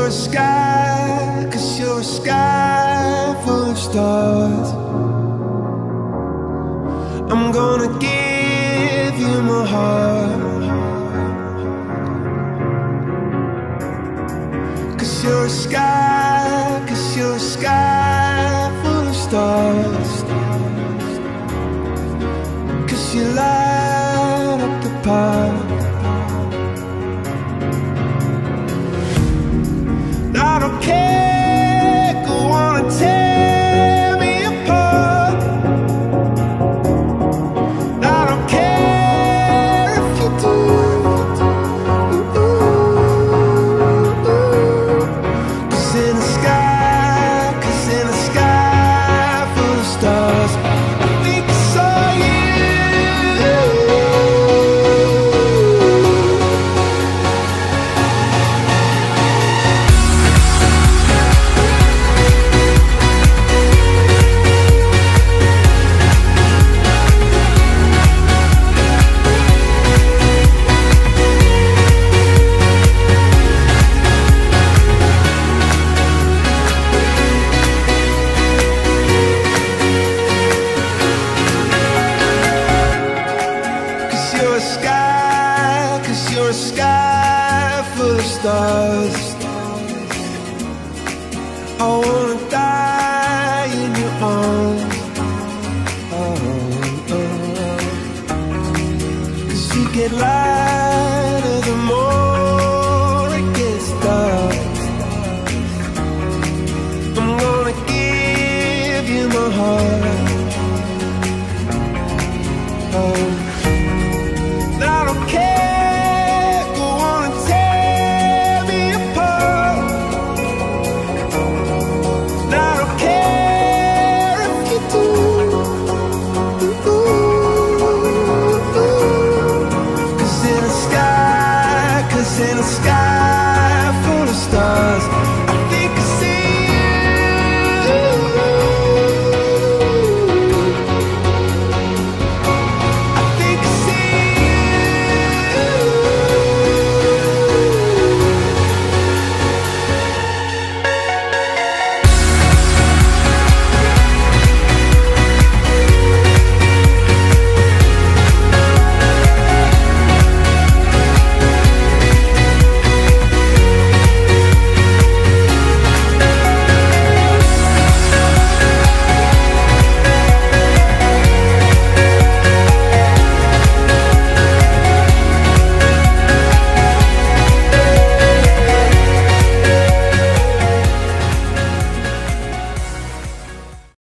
a sky, 'cause you're a sky full of stars. I'm gonna give you my heart, 'cause you're a sky, 'cause you're a sky full of stars. 'Cause you light up the park. I don't care, go on and tear me apart. I don't care if you do. Cause in the sky, 'cause in the sky full of stars, I think I saw you. You're a sky full of stars. I wanna die in your arms. Oh, oh. 'Cause you get lighter the more it gets dark. I'm gonna give you my heart. Oh, I don't care. In the sky